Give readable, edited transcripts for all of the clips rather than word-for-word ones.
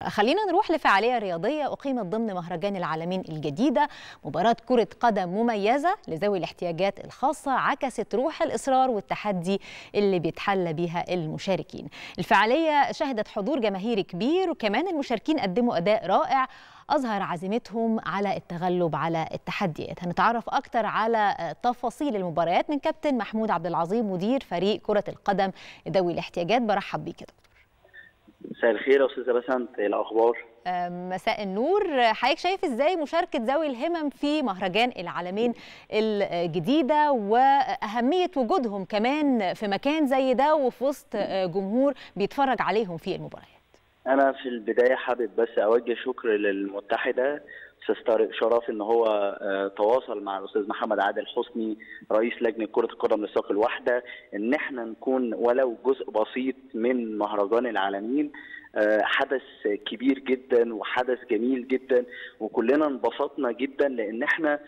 خلينا نروح لفعالية رياضية أقيمت ضمن مهرجان العالمين الجديدة. مباراة كرة قدم مميزة لذوي الاحتياجات الخاصة عكست روح الإصرار والتحدي اللي بيتحلى بيها المشاركين. الفعالية شهدت حضور جماهيري كبير، وكمان المشاركين قدموا أداء رائع أظهر عزيمتهم على التغلب على التحديات. هنتعرف أكتر على تفاصيل المباريات من كابتن محمود عبد العظيم مدير فريق كرة القدم لذوي الاحتياجات. برحب بيك يا دكتور. مساء الخير يا استاذه بسنت، ايه الاخبار؟ مساء النور. حضرتك شايف ازاي مشاركه ذوي الهمم في مهرجان العالمين الجديده واهميه وجودهم كمان في مكان زي ده وفي وسط جمهور بيتفرج عليهم في المباريات؟ انا في البدايه حابب بس اوجه شكر للمتحده استاذ طارق شرف ان هو تواصل مع الاستاذ محمد عادل حسني رئيس لجنه كره القدم للساق الواحده ان احنا نكون ولو جزء بسيط من مهرجان العالمين. حدث كبير جدا وحدث جميل جدا، وكلنا انبسطنا جدا لان احنا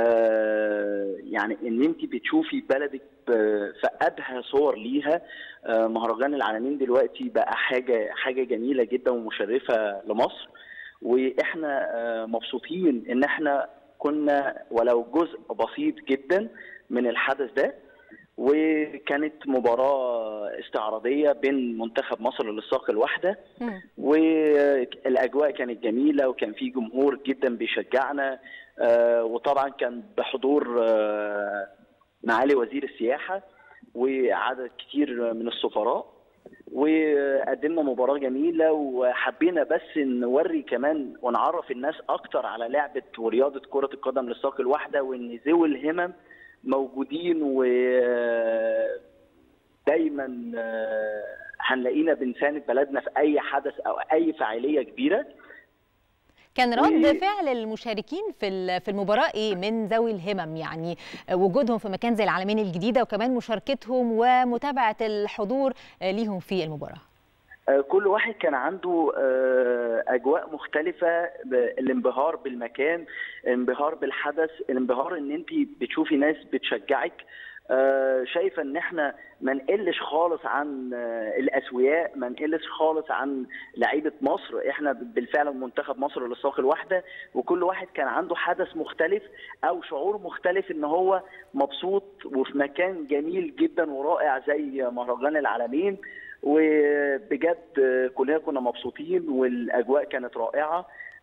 يعني ان انت بتشوفي بلدك في ابهى صور ليها. مهرجان العالمين دلوقتي بقى حاجه جميله جدا ومشرفه لمصر، واحنا مبسوطين ان احنا كنا ولو جزء بسيط جدا من الحدث ده. وكانت مباراة استعراضية بين منتخب مصر للساق الواحدة، والأجواء كانت جميلة وكان في جمهور جدا بيشجعنا، وطبعا كان بحضور معالي وزير السياحة وعدد كتير من السفراء، وقدمنا مباراة جميلة. وحبينا بس نوري كمان ونعرف الناس أكتر على لعبة ورياضة كرة القدم للساق الواحدة، وإن ذوي الهمم موجودين ودايما هنلاقينا بنساند بلدنا في اي حدث او اي فعاليه كبيره. كان رد فعل المشاركين في المباراه ايه من ذوي الهمم؟ يعني وجودهم في مكان زي العالمين الجديده وكمان مشاركتهم ومتابعه الحضور ليهم في المباراه. كل واحد كان عنده اجواء مختلفه، الانبهار بالمكان، الانبهار بالحدث، الانبهار ان انت بتشوفي ناس بتشجعك. شايفه ان احنا ما نقلش خالص عن الاسوياء، ما نقلش خالص عن لعيبه مصر. احنا بالفعل منتخب مصر للساق الواحده، وكل واحد كان عنده حدث مختلف او شعور مختلف ان هو مبسوط وفي مكان جميل جدا ورائع زي مهرجان العالمين. وبجد كلنا كنا مبسوطين والاجواء كانت رائعه.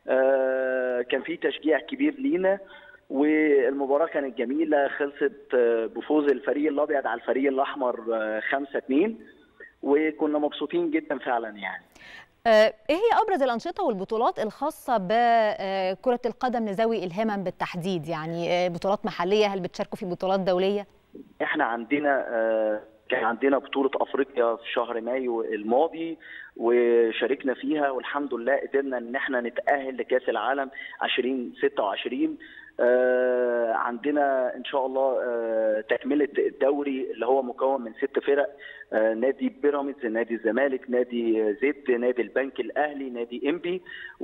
كان في تشجيع كبير لينا، والمباراه كانت جميله. خلصت بفوز الفريق الابيض على الفريق الاحمر 5-2، وكنا مبسوطين جدا فعلا. يعني ايه هي ابرز الانشطه والبطولات الخاصه بكره القدم لذوي الهمم بالتحديد؟ يعني بطولات محليه، هل بتشاركوا في بطولات دوليه؟ احنا كان عندنا بطولة أفريقيا في شهر مايو الماضي وشاركنا فيها، والحمد لله قدرنا ان احنا نتأهل لكأس العالم 2026. عندنا ان شاء الله تكملة الدوري اللي هو مكون من 6 فرق: نادي بيراميدز، نادي الزمالك، نادي زد، نادي البنك الاهلي، نادي انبي.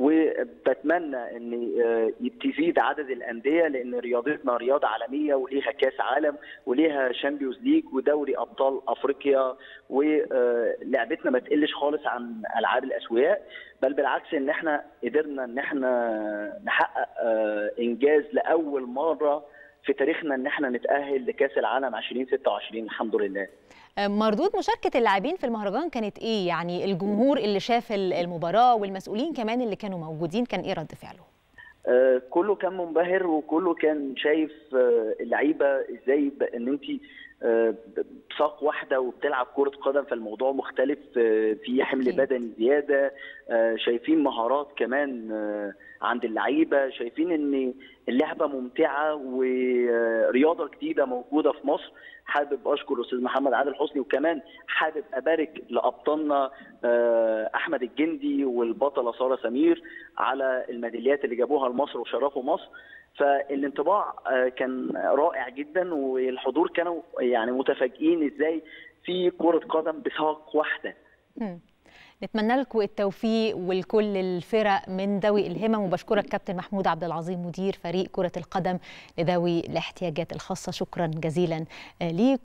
وبتمنى ان تزيد عدد الانديه، لان رياضتنا رياضه عالميه وليها كاس عالم وليها شامبيونز ليج ودوري ابطال افريقيا، ولعبتنا ما تقلش خالص عن العاب الاسوياء، بل بالعكس ان احنا قدرنا ان احنا نحقق انجاز لاول مره في تاريخنا ان احنا نتاهل لكاس العالم 2026 الحمد لله. مردود مشاركه اللاعبين في المهرجان كانت ايه؟ يعني الجمهور اللي شاف المباراه والمسؤولين كمان اللي كانوا موجودين كان ايه رد فعلهم؟ كله كان منبهر، وكله كان شايف اللعيبه ازاي ان انت بساق واحده وبتلعب كره قدم، فالموضوع مختلف، في حمل بدني زياده، شايفين مهارات كمان عند اللعيبه، شايفين ان اللعبه ممتعه ورياضه جديده موجوده في مصر. حابب اشكر الاستاذ محمد عادل حسني، وكمان حابب ابارك لابطالنا احمد الجندي والبطله ساره سمير على الميداليات اللي جابوها لمصر وشرفوا مصر. فالانطباع كان رائع جدا، والحضور كانوا يعني متفاجئين ازاي في كرة قدم بساق واحدة. نتمنى لكم التوفيق ولكل الفرق من ذوي الهمم، وبشكرك كابتن محمود عبد العظيم مدير فريق كرة القدم لذوي الاحتياجات الخاصة. شكرا جزيلا ليك.